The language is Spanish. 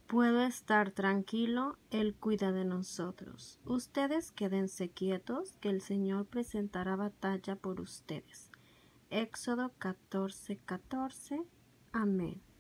Puedo estar tranquilo, Él cuida de nosotros. Ustedes quédense quietos, que el Señor presentará batalla por ustedes. Éxodo 14:14. Amén.